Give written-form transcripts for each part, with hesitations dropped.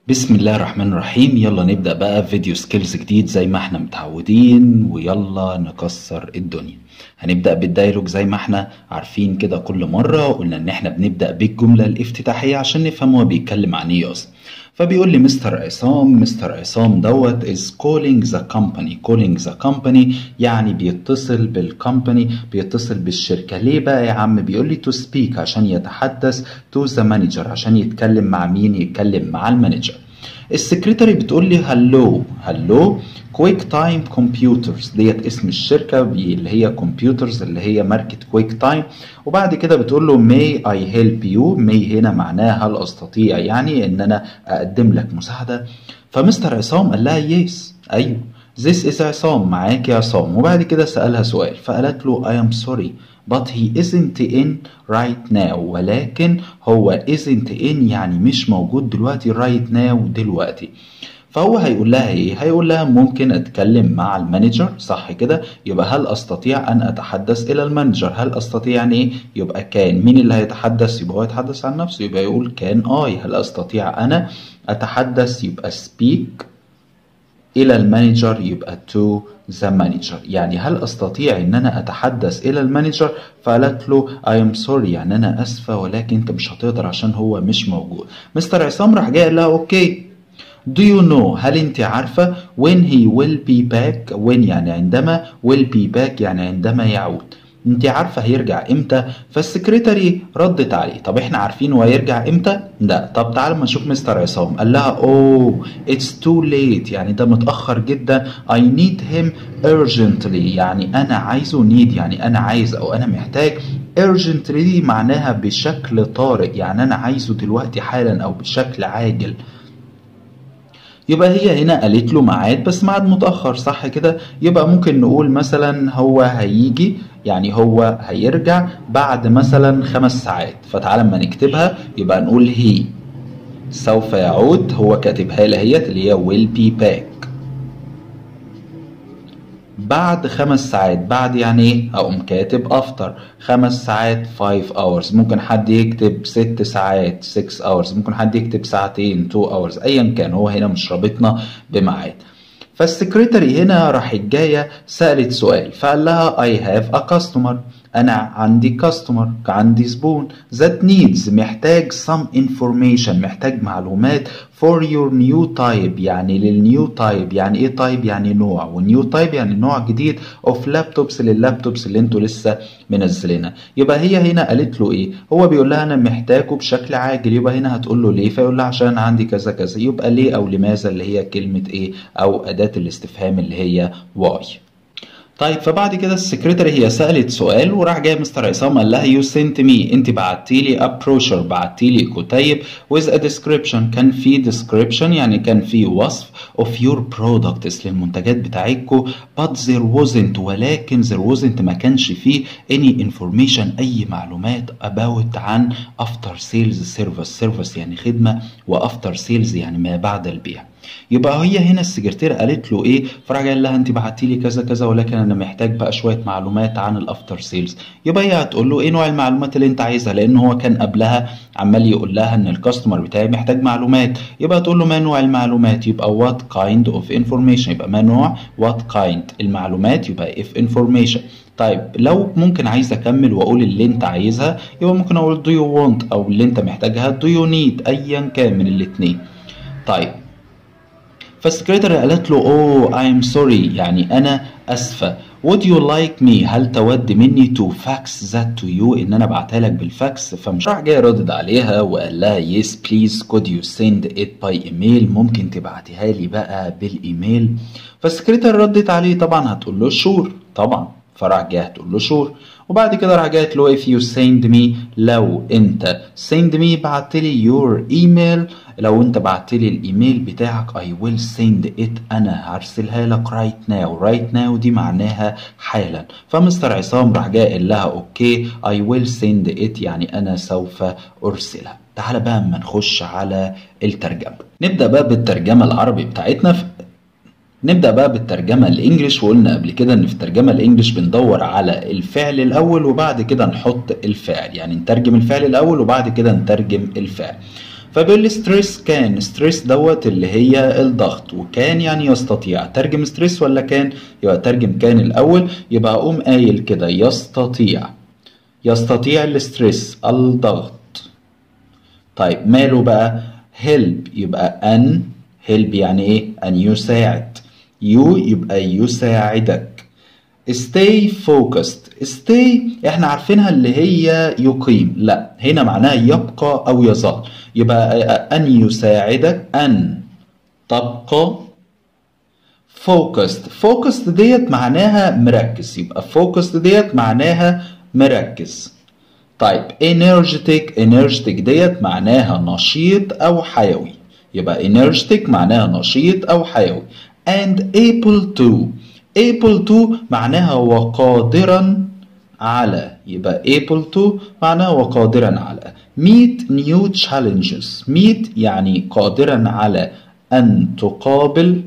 بسم الله الرحمن الرحيم. يلا نبدأ بقى فيديو سكيلز جديد زي ما احنا متعودين، ويلا نكسر الدنيا. هنبدأ بالدايلوج زي ما احنا عارفين كده. كل مرة قلنا ان احنا بنبدأ بالجملة الافتتاحية عشان نفهم هو بيتكلم عن ايه اصلا. فبيقول لي مستر عصام دوت is calling the company يعني بيتصل بالكمباني، بيتصل بالشركة. ليه بقى يا عم؟ بيقول لي to speak عشان يتحدث to the manager عشان يتكلم مع مين؟ يتكلم مع المانجر. السكرتاري بتقول لي هلو كويك تايم كمبيوترز، ديت اسم الشركه اللي هي كمبيوترز اللي هي ماركه كويك تايم. وبعد كده بتقول له may I help you. may هنا معناها هل استطيع، يعني ان انا اقدم لك مساعده. فمستر عصام قال لها يس، ايوه this is عصام، معاك يا عصام. وبعد كده سألها سؤال فقالت له I am sorry but he isn't in right now. ولكن هو isn't in يعني مش موجود دلوقتي، right now دلوقتي. فهو هيقول لها ايه؟ هيقول لها ممكن اتكلم مع المانجر، صح كده؟ يبقى هل استطيع ان اتحدث الى المانجر؟ هل استطيع يعني ايه؟ يبقى كان. مين اللي هيتحدث؟ يبقى هو يتحدث عن نفسه، يبقى يقول كان اي. هل استطيع انا اتحدث؟ يبقى speak إلى المانجر، يبقى to the manager. يعني هل أستطيع إن أنا أتحدث إلى المانجر؟ فقالت له I am sorry يعني أنا أسفة ولكن أنت مش هتقدر عشان هو مش موجود. مستر عصام راح جاي قال لها أوكي. Do you know هل أنت عارفة when he will be back؟ when يعني عندما، will be back يعني عندما يعود. انت عارفه هيرجع امتى؟ فالسكرتاري ردت عليه طب احنا عارفين هو هيرجع امتى؟ لا. طب تعال ما نشوف مستر عصام. قال لها اوه اتس تو ليت يعني ده متاخر جدا. I need him urgently يعني انا عايزه. need يعني انا عايز او انا محتاج. urgently دي معناها بشكل طارئ، يعني انا عايزه دلوقتي حالا او بشكل عاجل. يبقى هي هنا قالت له ميعاد بس ميعاد متأخر، صح كده؟ يبقى ممكن نقول مثلا هو هيجي، يعني هو هيرجع بعد مثلا 5 ساعات. فتعالى اما نكتبها يبقى نقول هي سوف يعود. هو كاتبها لي اهيت اللي هي will be back بعد 5 ساعات. بعد يعني ايه؟ هقوم كاتب افتر 5 ساعات 5 hours. ممكن حد يكتب 6 ساعات 6 hours. ممكن حد يكتب ساعتين 2 hours. ايا كان هو هنا مش رابطنا بميعاد. فالسكرتاري هنا راحت جايه سألت سؤال فقال لها I have a customer أنا عندي customer، عندي زبون that needs محتاج some information محتاج معلومات for your new type يعني للنيو تايب. يعني ايه تايب؟ يعني نوع، والنيو تايب يعني نوع جديد of لابتوبس لللابتوبس اللي انتوا لسه منزلينها. يبقى هي هنا قالت له ايه؟ هو بيقول لها انا محتاجه بشكل عاجل. يبقى هنا هتقول له ليه؟ فيقول لها عشان عندي كذا كذا. يبقى ليه او لماذا اللي هي كلمة ايه او اداة الاستفهام اللي هي واي. طيب فبعد كده السكرتاري هي سألت سؤال وراح جاي مستر عصام قال لها يو سنت مي انت بعتي لي ابروشر، بعتي لي كتيب with a description كان في description يعني كان في وصف of your products للمنتجات بتاعتكم but there wasn't ولكن there wasn't ما كانش فيه any information اي معلومات about عن after sales service يعني خدمة، و after sales يعني ما بعد البيع. يبقى هي هنا السكرتير قالت له ايه؟ فراح قال لها انت بعتي لي كذا كذا ولكن انا محتاج بقى شويه معلومات عن الافتر سيلز. يبقى هي هتقول له ايه نوع المعلومات اللي انت عايزها، لان هو كان قبلها عمال يقول لها ان الكاستمر بتاعي محتاج معلومات. يبقى هتقول له ما نوع المعلومات؟ يبقى وات كايند اوف انفورميشن. يبقى ما نوع وات كايند المعلومات، يبقى اف انفورميشن. طيب لو ممكن عايز اكمل واقول اللي انت عايزها يبقى ممكن اقول do you want او اللي انت محتاجها do you need، ايا كان من الاثنين. طيب فالسكرتير قالت له اوه I am sorry يعني انا اسفه. would you like me هل تود مني to fax that to you ان انا ابعتها لك بالفاكس؟ فمش راح جاي ردد عليها وقال لها yes please could you send it by email ممكن تبعتها لي بقى بالايميل. فالسكرتير ردت عليه طبعا هتقول له شور طبعا. فراح جاي هتقول له شور. وبعد كده راح جاي له if you send me لو انت send me بعت لي your email لو انت بعت لي الايميل بتاعك I will send it انا هرسلها لك right now. right now دي معناها حالا. فمستر عصام راح جاي قال لها اوكي I will send it يعني انا سوف ارسلها. تعال بقى اما نخش على الترجمة. نبدأ بقى بالترجمة العربي بتاعتنا. نبدأ بقى بالترجمة الانجليش. وقلنا قبل كده ان في الترجمة الانجليش بندور على الفعل الاول وبعد كده نحط الفعل، يعني نترجم الفعل الاول وبعد كده نترجم الفعل. فبيقول لي ستريس كان، ستريس دوت اللي هي الضغط، وكان يعني يستطيع. ترجم ستريس ولا كان؟ يبقى ترجم كان الاول. يبقى اقوم قايل كده يستطيع، يستطيع الستريس الضغط. طيب ماله بقى؟ help يبقى ان، help يعني ايه؟ ان يساعد. you يبقى يساعدك. stay focused، stay احنا عارفينها اللي هي يقيم، لا هنا معناها يبقى او يظل. يبقى ان يساعدك ان تبقى focused. focused ديت معناها مركز، يبقى focused ديت معناها مركز. طيب energetic، energetic ديت معناها نشيط او حيوي، يبقى energetic معناها نشيط او حيوي. and able to، able to معناها وقادرا على، يبقى able to معناها وقادرا على. meet new challenges، meet يعني قادرا على أن تقابل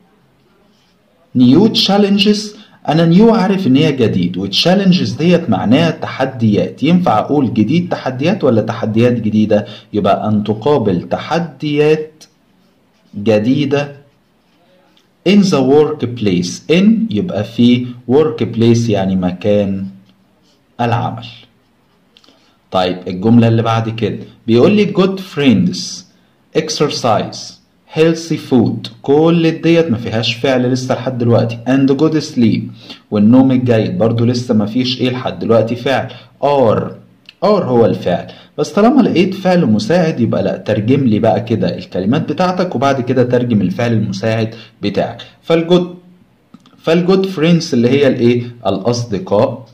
new challenges. أنا new عارف إن هي جديد، والتشالنجز ديت معناها تحديات. ينفع أقول جديد تحديات ولا تحديات جديدة؟ يبقى أن تقابل تحديات جديدة in the workplace. in يبقى في workplace يعني مكان العمل. طيب الجملة اللي بعد كده بيقول لي good friends exercise healthy food، كل ديت ما فيهاش فعل لسه لحد دلوقتي. and good sleep والنوم الجيد برضو لسه ما فيش ايه لحد دلوقتي فعل. are هو الفعل، بس طالما لقيت فعل مساعد يبقى لا، ترجم لي بقى كده الكلمات بتاعتك وبعد كده ترجم الفعل المساعد بتاعك. فالجود فريندز اللي هي الايه؟ الاصدقاء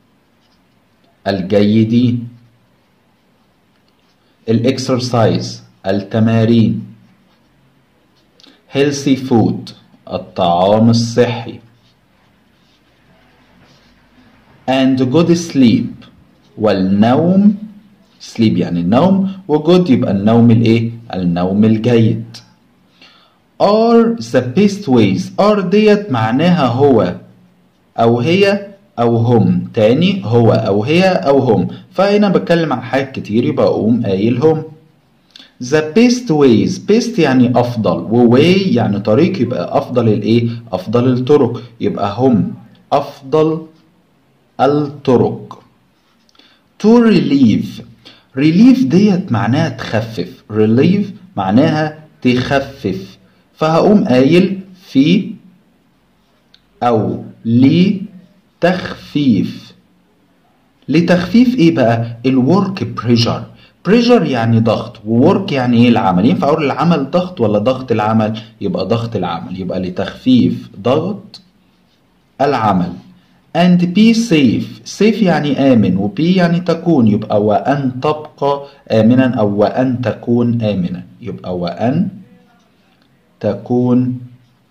الجيدين. الاكسرسايز التمارين. healthy food الطعام الصحي. and good sleep والنوم، sleep يعني النوم، وجود يبقى النوم الايه؟ النوم الجيد. are the best ways، are ديت معناها هو او هي او هم. تاني هو او هي او هم، فهنا بتكلم عن حاجات كتير يبقى اقوم قايل هم. the best ways، best يعني افضل، وway يعني طريق، يبقى افضل الايه؟ افضل الطرق، يبقى هم افضل الطرق. to relieve، relieve ديت معناها تخفف، relieve معناها تخفف، فهقوم قايل في او لتخفيف. لتخفيف ايه بقى؟ الورك بريشر. بريشر يعني ضغط، وورك يعني ايه؟ العمل. ينفع اقول العمل ضغط ولا ضغط العمل؟ يبقى ضغط العمل، يبقى لتخفيف ضغط العمل. and be safe، safe يعني آمن، و be يعني تكون، يبقى وأن تبقى آمنا أو وأن تكون آمنا، يبقى وأن تكون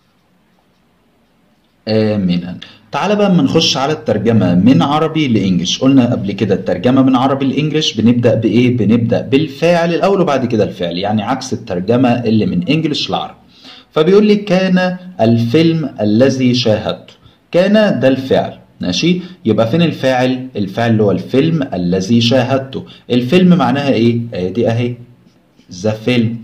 آمنا. تعال بقى اما نخش على الترجمة من عربي لإنجلش. قلنا قبل كده الترجمة من عربي لإنجلش بنبدأ بإيه؟ بنبدأ بالفاعل الأول وبعد كده الفعل، يعني عكس الترجمة اللي من إنجلش لعربي. فبيقول لي كان الفيلم الذي شاهدته، كان ده الفعل، ماشي؟ يبقى فين الفاعل؟ الفاعل اللي هو الفيلم الذي شاهدته. الفيلم معناها ايه؟ ادي اهي ذا فيلم.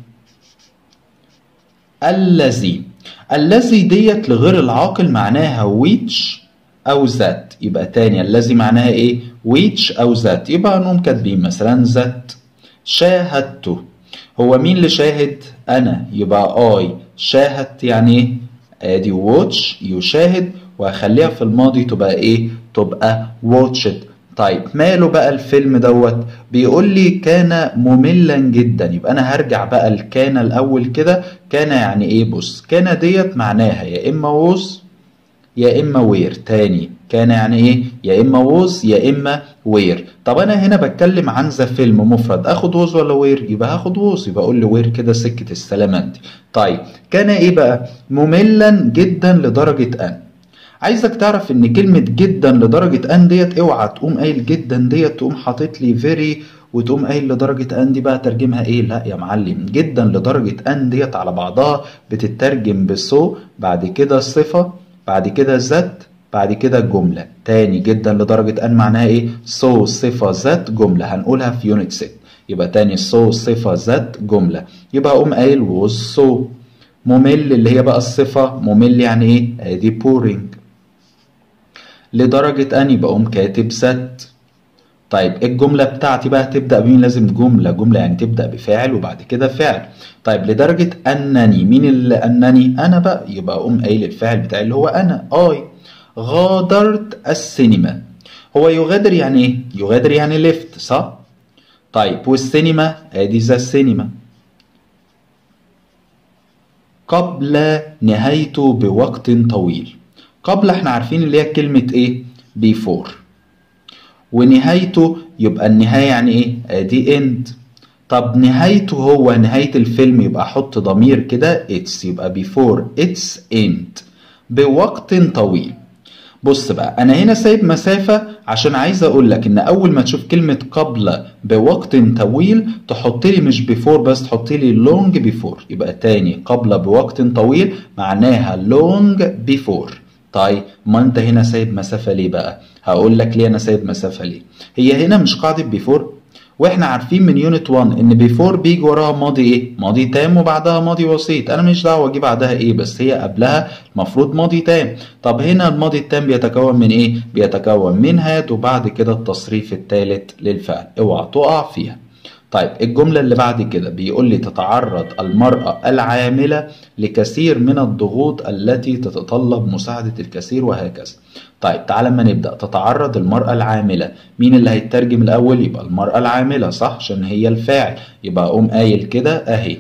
الذي ديت لغير العاقل معناها which او ذات، يبقى تاني الذي معناها ايه؟ which او ذات، يبقى نقوم كاتبين مثلا ذات. شاهدته، هو مين اللي شاهد؟ انا، يبقى I شاهدت يعني ايه؟ ادي watch يشاهد، وهخليها في الماضي تبقى ايه؟ تبقى watched. طيب ماله بقى الفيلم دوت؟ بيقول لي كان مملا جدا، يبقى انا هرجع بقى الكان الاول كده. كان يعني ايه؟ بص، كان ديت معناها يا اما was يا اما were. تاني كان يعني ايه؟ يا اما was يا اما were. طب انا هنا بتكلم عن ذا فيلم مفرد، اخد was ولا were؟ يبقى هاخد was، يبقى اقول لي were كده سكة السلامة دي. طيب كان ايه بقى؟ مملا جدا لدرجة ان. عايزك تعرف ان كلمة جدا لدرجة ان ديت اوعى تقوم قايل جدا ديت تقوم حاطط لي very وتقوم قايل لدرجة ان دي بقى ترجمها ايه. لا يا معلم، جدا لدرجة ان ديت على بعضها بتترجم بسو، بعد كده صفة، بعد كده ذات، بعد كده جملة تاني جدا لدرجة ان معناها ايه؟ so صفة ذات جملة، هنقولها في يونت 6. يبقى تاني so صفة ذات جملة، يبقى اقوم قايل was so. ممل اللي هي بقى الصفة ممل يعني ايه؟ ادي boring. لدرجة ان يبقى اقوم كاتب ذات. طيب الجملة بتاعتي بقى تبدأ بمين؟ لازم جملة يعني تبدأ بفاعل وبعد كده فعل. طيب لدرجة أنني، مين اللي أنني؟ أنا بقى، يبقى أقوم قايل الفاعل بتاعي اللي هو أنا I. غادرت السينما. هو يغادر يعني إيه؟ يغادر يعني left صح؟ طيب والسينما أدي ذا السينما. قبل نهايته بوقت طويل. قبل احنا عارفين اللي هي كلمة إيه؟ before. ونهايته يبقى النهاية يعني ايه؟ ادي end. طب نهايته هو نهاية الفيلم يبقى احط ضمير كده it's، يبقى before its end بوقت طويل. بص بقى انا هنا سايب مسافة عشان عايز اقول لك ان اول ما تشوف كلمة قبل بوقت طويل تحط لي مش before بس، تحط لي long before. يبقى تاني قبل بوقت طويل معناها long before. طيب ما انت هنا سايب مسافة ليه بقى؟ هقول لك ليه انا سايب مسافة ليه. هي هنا مش قاعدة بيفور، واحنا عارفين من يونت 1 ان بيفور بيجي وراها ماضي ايه؟ ماضي تام وبعدها ماضي بسيط. انا مش دعوه اجيب بعدها ايه، بس هي قبلها المفروض ماضي تام. طب هنا الماضي التام بيتكون من ايه؟ بيتكون من هاد وبعد كده التصريف الثالث للفعل، اوعى تقع فيها. طيب الجملة اللي بعد كده بيقول لي تتعرض المرأة العاملة لكثير من الضغوط التي تتطلب مساعدة الكثير وهكذا. طيب تعال اما نبدأ. تتعرض المرأة العاملة، مين اللي هيترجم الأول؟ يبقى المرأة العاملة صح عشان هي الفاعل. يبقى أقوم قايل كده أهي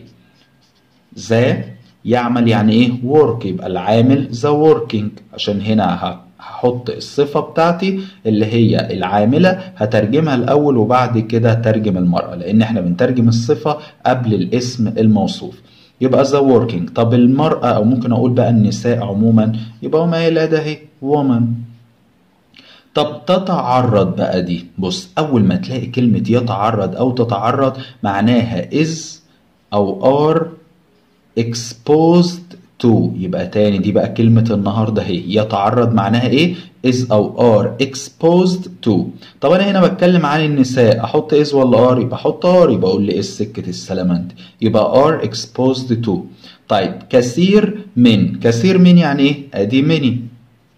ذا يعمل يعني إيه؟ work. يبقى العامل ذا working عشان هنا هحط الصفة بتاعتي اللي هي العاملة هترجمها الأول وبعد كده ترجم المرأة، لأن احنا بنترجم الصفة قبل الاسم الموصوف. يبقى ذا working. طب المرأة أو ممكن أقول بقى النساء عموما، يبقى ما هي الأداة اهي woman. طب تتعرض بقى دي، بص أول ما تلاقي كلمة يتعرض أو تتعرض معناها is أو are exposed to. يبقى تاني دي بقى كلمة النهاردة اهي، يتعرض معناها ايه؟ is أو are exposed to. طب أنا هنا بتكلم عن النساء، أحط is ولا are؟ يبقى أحط are، يبقى أقول لي is سكة السلامنت، يبقى are exposed to. طيب كثير من، كثير من يعني ايه؟ أدي many.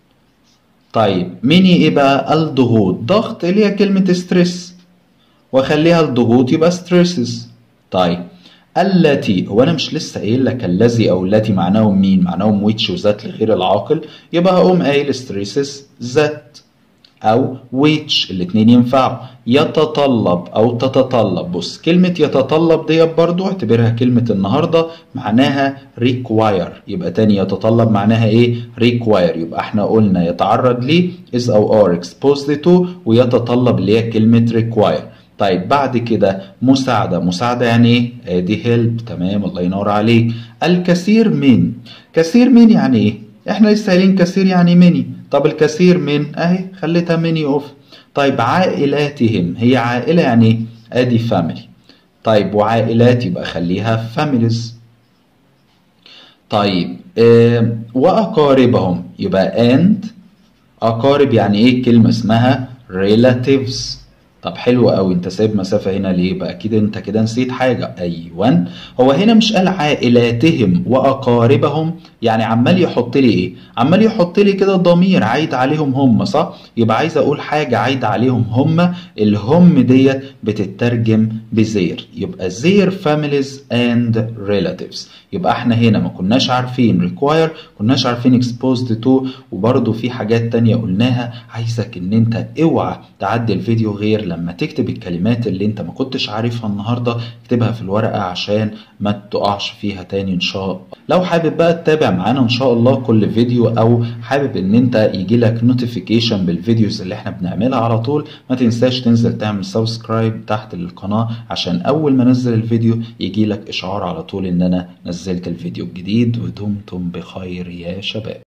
طيب ميني ايه بقى؟ الضغوط. ضغط اللي هي كلمة ستريس واخليها الضغوط يبقى ستريسز. طيب التي، هو انا مش لسه قايل لك الذي او التي معناهم مين؟ معناهم ويتش وذات لغير العاقل، يبقى هقوم قايل ستريسز ذات او ويتش، الاتنين ينفعوا. يتطلب او تتطلب، بص كلمة يتطلب دي برضو اعتبرها كلمة النهاردة معناها require. يبقى تاني يتطلب معناها ايه؟ require. يبقى احنا قلنا يتعرض ليه is او are exposed to، ويتطلب اللي هي كلمة require. طيب بعد كده مساعدة. مساعدة يعني ايه؟ ادي help. تمام الله ينور عليك. الكثير من، كثير من يعني ايه؟ احنا لسه قايلين كثير يعني many. طب الكثير من اهي خليتها many of. طيب عائلاتهم، هي عائلة يعني ايه؟ ادي family. طيب وعائلات يبقى خليها families. طيب وأقاربهم يبقى and. أقارب يعني ايه؟ كلمة اسمها relatives. طب حلو قوي، انت سايب مسافة هنا ليه بقى؟ كده انت كده نسيت حاجة. ايوه هو هنا مش قال عائلاتهم واقاربهم، يعني عمال يحط لي ايه؟ عمال يحط لي كده ضمير عايد عليهم هم صح؟ يبقى عايز اقول حاجة عايد عليهم هم، الهم ديت بتترجم بزير، يبقى زير families and relatives. يبقى احنا هنا ما كناش عارفين require، كناش عارفين exposed to، وبرضه في حاجات تانية قلناها. عايزك ان انت اوعى تعدي الفيديو غير لما تكتب الكلمات اللي انت ما كنتش عارفها النهاردة، اكتبها في الورقة عشان ما تقعش فيها تاني ان شاء الله. لو حابب بقى تتابع معانا ان شاء الله كل فيديو، او حابب ان انت يجيلك نوتيفيكيشن بالفيديوز اللي احنا بنعملها على طول، ما تنساش تنزل تعمل سبسكرايب تحت القناة عشان اول ما انزل الفيديو يجيلك اشعار على طول ان انا نزلت الفيديو الجديد. ودمتم بخير يا شباب.